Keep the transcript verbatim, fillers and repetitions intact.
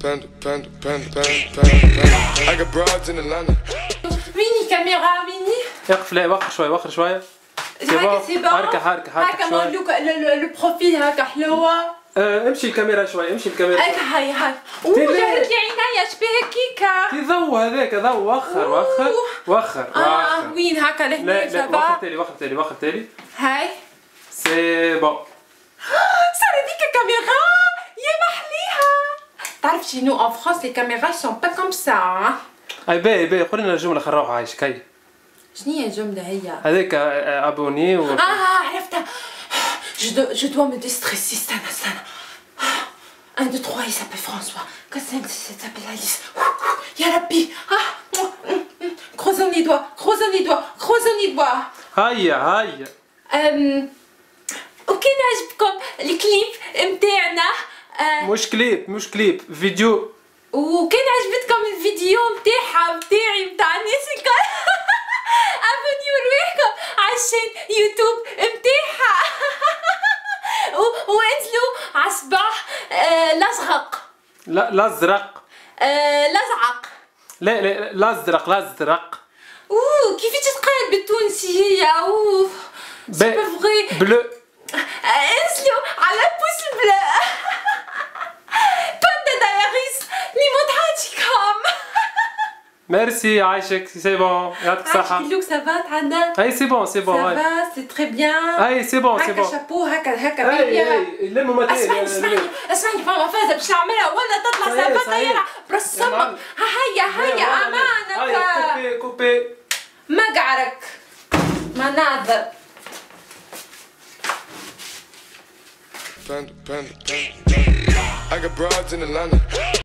panda, panda, panda, panda, panda. I got broads in Atlanta. ميني كاميرا ميني. اقف لا وقف شوي وقف شوية. هكا سي بون. هكا هكا هكا هكا لو البروفيل هكا حلوة. امشي الكاميرا شوي امشي الكاميرا. هكا هاي هاي. اوه جابت لي عينيا شبيه كيكة. كي ضو هذاك ضو وخر وخر وخر. اه وين هكا لهنا لا لا وخر تالي وخر تالي وخر تالي. هاي. سي بون. صار هذيك كاميرا يا محليها. تعرف شنو ان فرنسا لي كاميرا سون با كوم سا. اي باهي باهي قولي لنا الجملة خلينا نروحوا عايشك هيا. شنو هي الجملة هي؟ هذاك ابوني و اه عرفتها. Je dois, je dois me déstresser, استنى استنى. un, deux, trois, il s'appelle François. quatre, cinq, six, sept, s'appelle Alice. يا ربي. ah. croisons les doigts, croisons les doigts, croisons les doigts. هيا هيا. أم... وكان عجبكم الكليب متاعنا. مش كليب مش كليب فيديو. وكان عجبتكم الفيديو متاعها متاعي متاع الناس الكل. ابونيو رواحكم عشان يوتيوب متاعها. وانزلوا على الصباح الازرق. لا الازرق. الازعق. لا لا الازرق الازرق. اوه كيفاش تتقال بالتونسية؟ اوه سي با فغي. بلو. انزلوا على بوس بلو. باندا دايريس لي مضحككم. ميرسي عايشك سي بون يعطيك الصحة. عايشك سافا تعدى. اي سي بون سي بون. سافا سي تري بيان. اي سي بون سي بون. هكا شابو هكا هكا اي بيا. اي لموا ماتيريال. اسمعني اسمعني اسمعني فما فازة باش نعملها ولا تطلع سافا طيارة براس السمك. ها هيا هيا امانك. كوبي كوبي. مقعرك مناظر. Panda, panda, panda, panda. I got broads in Atlanta.